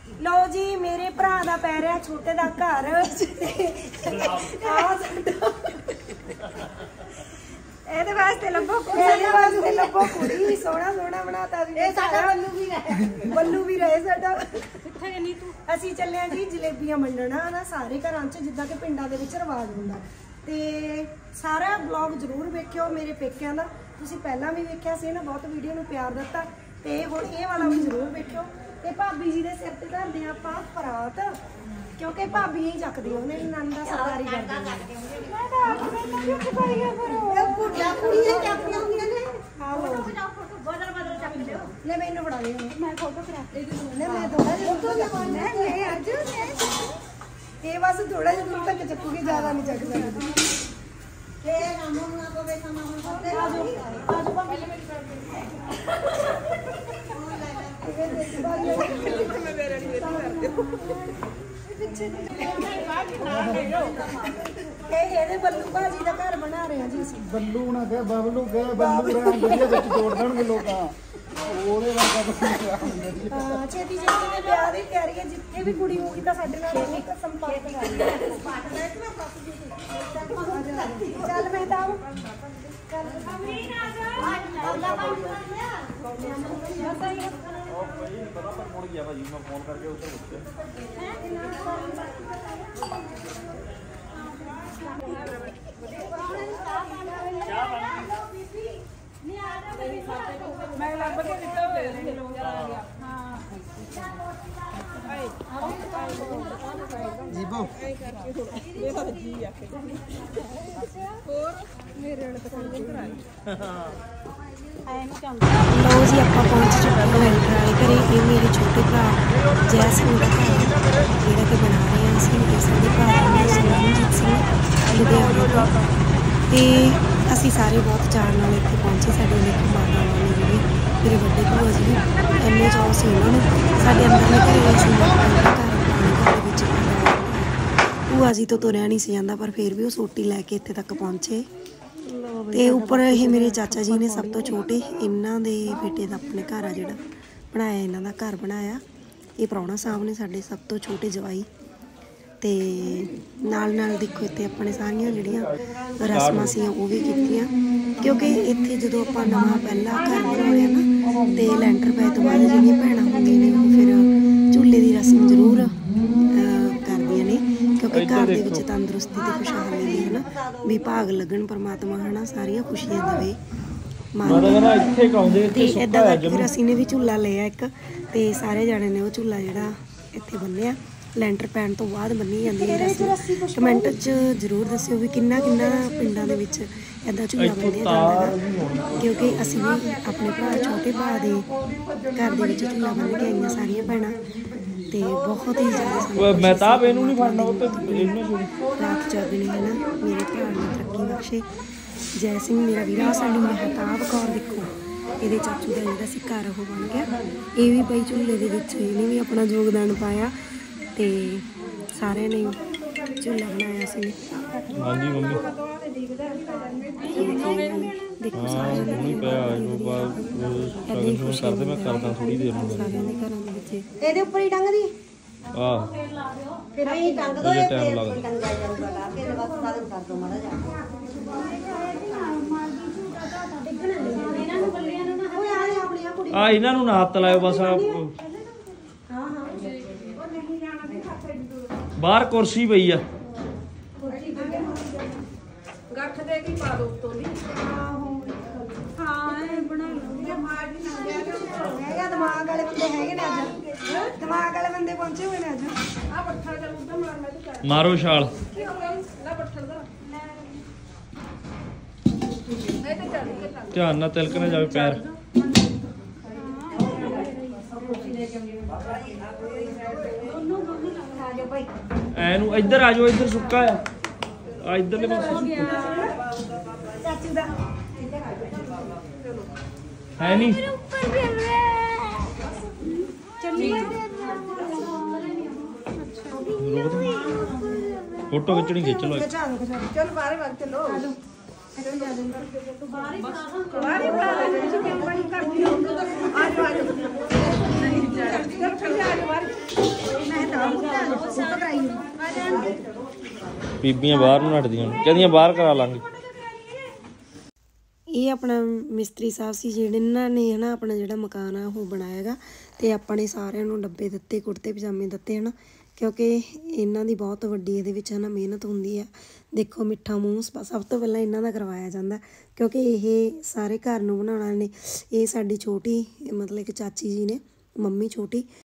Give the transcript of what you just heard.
लो जी मेरे भरा दा पै रहा छोटे दा घर ਇਹਦੇ ਵਾਸਤੇ ਲੱਭੋ ਕੁੜੀ ਸੋਹਣਾ ਸੋਹਣਾ ਬਣਾਤਾ ਵੀ ਇਹ ਸਾਡਾ ਬੱਲੂ ਵੀ ਰਹੇ ਸਾਡਾ ਕਿੱਥੇ ਗਈ ਤੂੰ ਅਸੀਂ ਚੱਲੇ ਆਂ ਜੀ ਜਲੇਬੀਆਂ ਵੰਡਣਾ ਨਾ ਸਾਰੇ ਘਰਾਂ 'ਚ ਜਿੱਦਾਂ ਕਿ ਪਿੰਡਾਂ ਦੇ ਵਿੱਚ ਰਿਵਾਜ ਹੁੰਦਾ ਤੇ ਸਾਰਾ ਬਲੌਗ ਜ਼ਰੂਰ ਵੇਖਿਓ ਮੇਰੇ ਪੇਕਿਆਂ ਦਾ ਤੁਸੀਂ ਪਹਿਲਾਂ ਵੀ ਵੇਖਿਆ ਸੀ ਨਾ ਬਹੁਤ ਵੀਡੀਓ ਨੂੰ ਪਿਆਰ ਦਿੱਤਾ ਤੇ ਹੁਣ ਇਹ ਵਾਲਾ ਵੀ ਜ਼ਰੂਰ ਵੇਖਿਓ ਤੇ ਭਾਬੀ ਜੀ ਦੇ ਸਿਰ ਤੇ ਧਰਦੇ ਆਪਾਂ ਪਰਾਤ क्योंकि भाभी ही चकदी ओने नंद दा सरकारी करदी मैं तो आपने भी चकाईया करो ये कुड़ियां कुड़ियां चकदियां होंदियां ने फोटो खिचाओ फोटो बदल बदल चक लियो ले मैनू बड़ा दे मैं फोटो करा ले मैं थोड़ा फोटो लगाना है आज ये बस थोड़ा जिहा दूर तक चकूगी ज्यादा नहीं चक सकदी के नाम ना को वे समा होते आज आज पहले मेरी बल्लू भाजी का घर बना रहे हैं जी बल्लू ना कह बबलू कह बल्लू रहन बढ़िया विच जोड़ देणगे लोकां ओरे वर्गा हां छेती छेती दे ब्याह दी तैयारी है जिथे भी कुड़ी होगी तां साडे नाल एक संपर्क कर चल मेहताब चल अमीन आ जा बाबा पता पर मुड़ गया भाजी मैं फोन करके उसे पूछते मैं लगभग कितना ले लोग आ गया हां जीबो देखो जी आके और मेरे वाले तो कोई कराई लो जी आप पहुँच चुके हैं एंटर वाले घरे ये मेरे छोटे भरा जैसमिन का घर जोड़ा कि बना रहे हैं असं साढ़े भरा सरमजीत सिंह लुधियाना तो असी सारे बहुत चार नाल इतने पहुँचे साढ़े माता ने जी मेरे बड़े भूआ जी इन्ने चाव से उन्होंने साढ़े अंदर घरे भूआ जी तो तुरया नहीं सी जाता पर फिर भी वो सोटी लैके इत्थे तक पहुँचे ਤੇ ਉੱਪਰ ਇਹ ਮੇਰੇ ਚਾਚਾ ਜੀ ਨੇ ਸਭ ਤੋਂ ਛੋਟੇ ਇਹਨਾਂ ਦੇ ਬੇਟੇ ਦਾ ਆਪਣੇ ਘਰ ਆ ਜਿਹੜਾ ਬਣਾਇਆ ਇਹਨਾਂ ਦਾ ਘਰ ਬਣਾਇਆ ਇਹ ਪ੍ਰਾਹੁਣਾ ਸਾਹਿਬ ਨੇ ਸਾਡੇ ਸਭ ਤੋਂ ਛੋਟੇ ਜਵਾਈ ਤੇ ਨਾਲ ਨਾਲ ਦੇਖੋ ਇੱਥੇ ਆਪਣੇ ਸਾਰੀਆਂ ਜਿਹੜੀਆਂ ਰਸਮਾਂ ਸੀ ਉਹ ਵੀ ਕੀਤੀਆਂ ਕਿਉਂਕਿ ਇੱਥੇ ਜਦੋਂ ਆਪਾਂ ਨਵਾਂ ਪਹਿਲਾ ਘਰ ਬਣਾਇਆ ਨਾ ਤੇ ਲੈਂਟਰ ਪੈ ਤੋਂ ਬਾਅਦ ਜਿਹੜੀਆਂ ਭੈਣਾਂ ਹੁੰਦੀਆਂ ਨੇ ਉਹ ਫਿਰ ਝੂਲੇ ਦੀ ਰਸਮ ਜ਼ਰੂਰ ਕਰਦੀਆਂ ਨੇ क्योंकि घर के तंदुरुस्ती तो खुशहाली दी है ना भी भाग लगन परमात्मा है ना सारिया खुशियां देवे इदा फिर असी ने भी झूला लिया एक तो सारे जाने ने वो झूला जो इत्थे बन्निया लैंटर पैन तो बाद बन्नी जाती है रस्म कमेंट च जरूर दस्सियो भी किन्ना किन्ना पिंडां दे विच इदा झूला बन्निया जाता है क्योंकि असी भी अपने भरा छोटे भरा दे घर दे विच झूला बन के आईयां सारियां भैणां ते बहुत ही ज़्यादा मेहताब इनू नहीं फड़ना वो तो रात चौगनी है ना मेरे भरा ने तरक्की बख्शे जय सिंह मेरा वीरा साडी मेहताब कौर देखो ये चाचू का जोड़ा सी घर वो बन गया ये भी भाई झूले के इन्हें भी अपना योगदान पाया तो सारे ने झूला बनाया सी हाँ जी मम्मी देखो सारे मैं करदा थोड़ी देर में ਇਹਦੇ ਉੱਪਰ ਹੀ ਟੰਗ ਦੀ ਆਹ ਫਿਰ ਅਸੀਂ ਟੰਗ ਦੋ ਇਹ ਟਾਈਮ ਲੱਗਦਾ ਟੰਗਾ ਜਾਊਗਾ ਲਾ ਕੇ ਬਸ ਸਾਰੇ ਕਰ ਦੋ ਮਾੜਾ ਜਾ ਇਹਨਾਂ ਨੂੰ ਬੱਲੀਆਂ ਨੂੰ ਨਾ ਓਏ ਆ ਆਪਣੀਆਂ ਕੁੜੀ ਆ ਇਹਨਾਂ ਨੂੰ ਨਾ ਹੱਥ ਲਾਇਓ ਬਸ ਹਾਂ ਹਾਂ ਬਾਹਰ ਕੁਰਸੀ ਪਈ ਆ ਗੱਠ ਦੇ ਕੇ ਪਾ ਦੋ ਉਤੋਂ ਦੀ ਹਾਂ ਇਹ ਬਣਾ ਲੂੰਗੀ ਮਾਰ ਦੀ ਨਾ ਹੈਗਾ ਦਿਮਾਗ ਵਾਲੇ ਬੰਦੇ ਹੈਗੇ ਨੇ ਅੱਜ ਦਿਮਾਗ ਵਾਲੇ ਬੰਦੇ ਪਹੁੰਚੇ ਹੋਏ ਨੇ ਅੱਜ ਆ ਪੱਠਾ ਚੱਲ ਉਧਰ ਮਾਰਨਾ ਤੇ ਕਰ ਮਾਰੋ ਛਾਲ ਕੀ ਹੋ ਗਿਆ ਲੈ ਪੱਠਾ ਦਾ ਇਹ ਤੇ ਚੱਲ ਕੇ ਕਰ ਧਿਆਨ ਨਾਲ ਤਿਲਕ ਨਾ ਜਾਵੇ ਪੈਰ ਐਨੂੰ ਇੱਧਰ ਆ ਜਾਓ ਇੱਧਰ ਸੁੱਕਾ ਆ ਇੱਧਰਲੇ ਪਾਸੇ ਚਾਚੂ ਦਾ ਹੈ ਨਹੀਂ फोटो खिंचनी खिंच लो चल बाहर भाग चलो बाहर ही बना ले जो क्या बड़ी करती हो आज आज चल चल आ जाओ बाहर ਬੀਬੀਆਂ ਬਾਹਰ ਨੂੰ ਨੱਠਦੀਆਂ ਨੇ, ਕਹਿੰਦੀਆਂ ਬਾਹਰ ਕਰਾ ਲਾਂਗੇ। ਇਹ ਆਪਣਾ ਮਿਸਤਰੀ ਸਾਹਿਬ ਸੀ ਜਿਹੜੇ ਇਹਨਾਂ ਨੇ ਹਨਾ ਆਪਣਾ ਜਿਹੜਾ ਮਕਾਨ ਆ ਉਹ ਬਣਾਇਆਗਾ ਤੇ ਆਪਣੇ ਸਾਰਿਆਂ ਨੂੰ ਡੱਬੇ ਦਿੱਤੇ, ਕੁੜਤੇ ਪਜਾਮੇ ਦਿੱਤੇ ਹਨਾ, ਕਿਉਂਕਿ ਇਹਨਾਂ ਦੀ ਬਹੁਤ ਵੱਡੀ ਇਹਦੇ ਵਿੱਚ ਹਨਾ ਮਿਹਨਤ ਹੁੰਦੀ ਆ। ਦੇਖੋ ਮਿੱਠਾ ਮੂੰਹ ਸਭ ਤੋਂ ਪਹਿਲਾਂ ਇਹਨਾਂ ਦਾ ਕਰਵਾਇਆ ਜਾਂਦਾ, ਕਿਉਂਕਿ ਇਹ ਸਾਰੇ ਘਰ ਨੂੰ ਬਣਾਉਣਾ ਨੇ। ਇਹ ਸਾਡੀ ਛੋਟੀ ਮਤਲਬ ਕਿ ਚਾਚੀ ਜੀ ਨੇ, ਮੰਮੀ ਛੋਟੀ,